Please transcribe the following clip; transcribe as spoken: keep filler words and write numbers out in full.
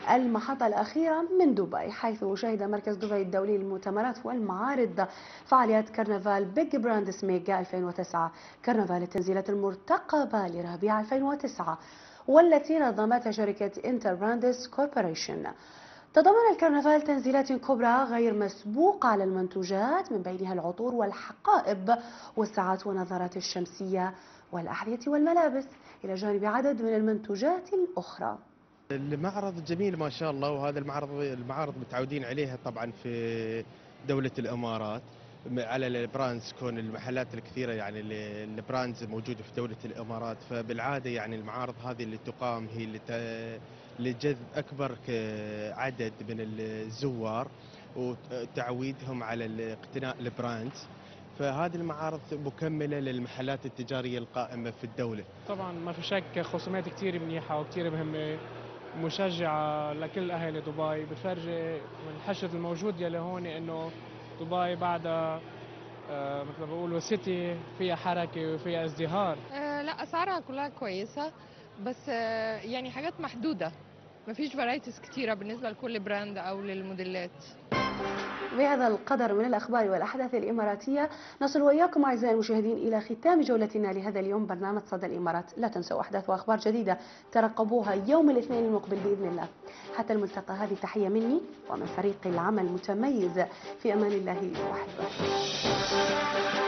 المحطة الأخيرة من دبي، حيث شهد مركز دبي الدولي للمؤتمرات والمعارض فعاليات كرنفال بيج براندز ميجا ألفين وتسعة، كرنفال التنزيلات المرتقبة لربيع ألفين وتسعة والتي نظمتها شركة انتر براندز كوربوريشن. تضمن الكرنفال تنزيلات كبرى غير مسبوقة على المنتوجات، من بينها العطور والحقائب والساعات والنظارات الشمسية والأحذية والملابس، إلى جانب عدد من المنتوجات الأخرى. المعرض جميل ما شاء الله، وهذا المعرض المعارض متعودين عليها طبعا في دولة الإمارات على البراندز، كون المحلات الكثيرة يعني البراندز موجودة في دولة الإمارات، فبالعادة يعني المعارض هذه اللي تقام هي اللي لجذب أكبر عدد من الزوار وتعويدهم على اقتناء البراندز، فهذه المعارض مكملة للمحلات التجارية القائمة في الدولة. طبعا ما في شك خصومات كثير منيحة وكثير مهمة مشجعة لكل أهالي دبي، بتفرجي من الحشد الموجود يلي هون إنه دبي بعدها آه مثل ما بيقولوا سيتي فيها حركة وفيها ازدهار. آه لا، أسعارها كلها كويسة، بس آه يعني حاجات محدودة، ما فيش فرايتيز كتيرة بالنسبة لكل براند أو للموديلات. بهذا القدر من الأخبار والأحداث الإماراتية نصل وإياكم أعزائي المشاهدين إلى ختام جولتنا لهذا اليوم برنامج صدى الإمارات. لا تنسوا أحداث وأخبار جديدة ترقبوها يوم الاثنين المقبل بإذن الله. حتى الملتقى، هذه تحية مني ومن فريق العمل المتميز، في أمان الله وحفظه.